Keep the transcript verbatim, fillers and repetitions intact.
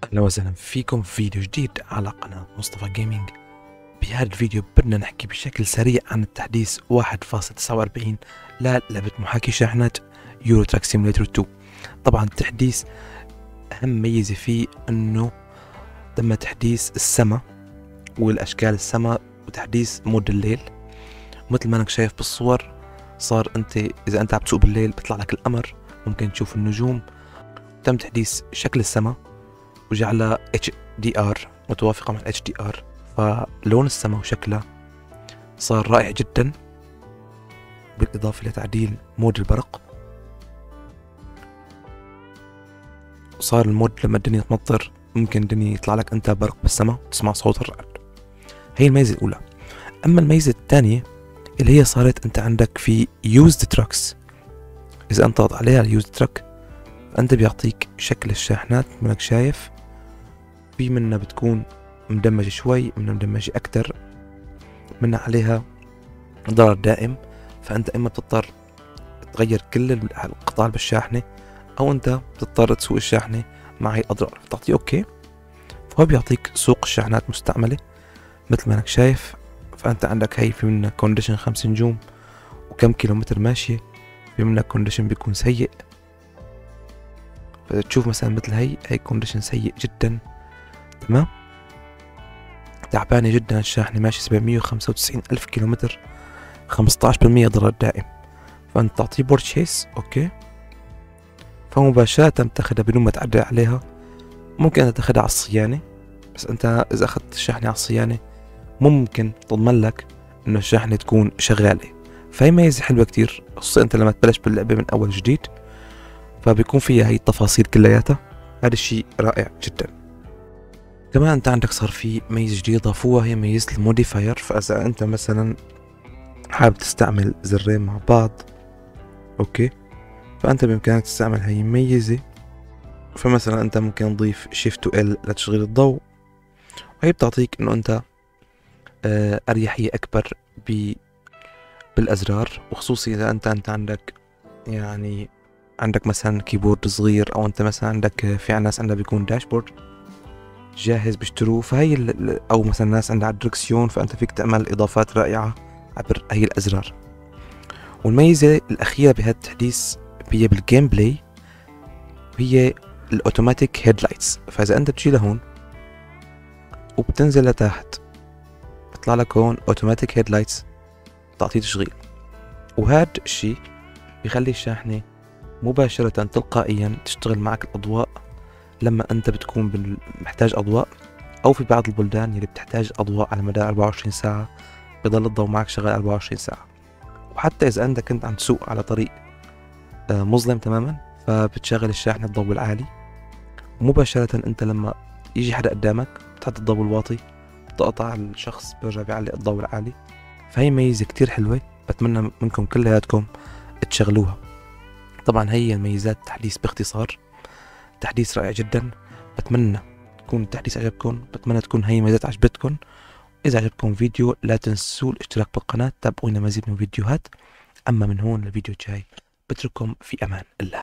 اهلا وسهلا فيكم في فيديو جديد على قناة مصطفى جيمنج. بهذا الفيديو بدنا نحكي بشكل سريع عن التحديث واحد فاصلة تسعة وأربعين للعبة محاكي شاحنات يورو تراك سيموليتر تو. طبعا التحديث اهم ميزة فيه انه تم تحديث السما والاشكال السما وتحديث مود الليل. مثل ما انك شايف بالصور، صار انت اذا انت عم تسوق بالليل بيطلع لك القمر، ممكن تشوف النجوم. تم تحديث شكل السما وجعلها اتش دي ار متوافقة مع اتش دي ار، فلون السما وشكلها صار رائع جدا، بالإضافة لتعديل مود البرق. وصار المود لما الدنيا تمطر ممكن الدنيا يطلع لك انت برق بالسما وتسمع صوت الرعد. هي الميزة الأولى. أما الميزة الثانية اللي هي صارت انت عندك في يوزد تراكس، إذا انت ضغط عليها اليوزد تراك فأنت بيعطيك شكل الشاحنات منك شايف، في منها بتكون مدمجة شوي، منها مدمجة أكتر، منها عليها ضرر دائم، فأنت إما بتضطر تغير كل القطع بالشاحنة أو أنت بتضطر تسوق الشاحنة مع هاي الأضرار. بتعطيه أوكي، فهو بيعطيك سوق الشاحنات مستعملة مثل ما أنك شايف. فأنت عندك هاي في منها كونديشن خمس نجوم وكم كيلومتر ماشية، في منها كونديشن بيكون سيء. فتشوف مثلا مثل هاي هاي كونديشن سيء جدا، تمام، تعبانة جدا الشاحنة، ماشي سبعمية وخمسة وتسعين ألف كيلومتر، خمسطعش بالمية ضرر دائم. فأنت تعطيه بورتشيس أوكي، فمباشرة بتاخدها بدون ما تعدل عليها. ممكن أنت تاخدها على الصيانة، بس أنت إذا أخذت الشاحنة على الصيانة ممكن تضمن لك إنه الشاحنة تكون شغالة. فهي ميزة حلوة كتير، خصوصا أنت لما تبلش باللعبة من أول جديد، فبيكون فيها هي التفاصيل كلياتها. هذا الشيء رائع جدا. كمان انت عندك صار في ميزة جديدة ضافوها، هي ميزة الموديفاير. فاذا انت مثلا حابب تستعمل زرين مع بعض اوكي، فانت بامكانك تستعمل هاي الميزة. فمثلا انت ممكن تضيف شيفت و ال لتشغيل الضوء، وهي بتعطيك انه انت اه اريحية اكبر بالازرار، وخصوصي اذا انت انت عندك يعني عندك مثلا كيبورد صغير، او انت مثلا عندك في ناس عندها بيكون داشبورد جاهز بيشتروه، فهي او مثلا ناس عندها دركسيون، فانت فيك تعمل اضافات رائعة عبر هي الازرار. والميزة الاخيرة بهذا التحديث هي بالجيم بلاي، هي الاوتوماتيك هيدلايتس. فاذا انت بتجي لهون وبتنزل لتحت بيطلع لك هون اوتوماتيك هيدلايتس، تعطيه تشغيل، وهذا الشيء بيخلي الشاحنة مباشرة تلقائيا تشتغل معك الاضواء لما انت بتكون محتاج اضواء، او في بعض البلدان اللي بتحتاج اضواء على مدار أربعة وعشرين ساعة بضل الضوء معك شغال أربعة وعشرين ساعة. وحتى اذا انت كنت عم تسوق على طريق مظلم تماما فبتشغل الشاحنة الضوء العالي، ومباشرة انت لما يجي حدا قدامك بتحط الضوء الواطي، بتقطع على الشخص بيرجع بيعلق الضوء العالي. فهي ميزة كتير حلوة، بتمنى منكم كلياتكم تشغلوها. طبعا هي الميزات التحديث باختصار، تحديث رائع جدا. بتمنى تكون التحديث عجبكم، بتمنى تكون هي ميزات عجبتكم. إذا عجبكم فيديو لا تنسوا الاشتراك بالقناة، تابعونا مزيد من فيديوهات. أما من هون للفيديو الجاي بترككم في أمان الله.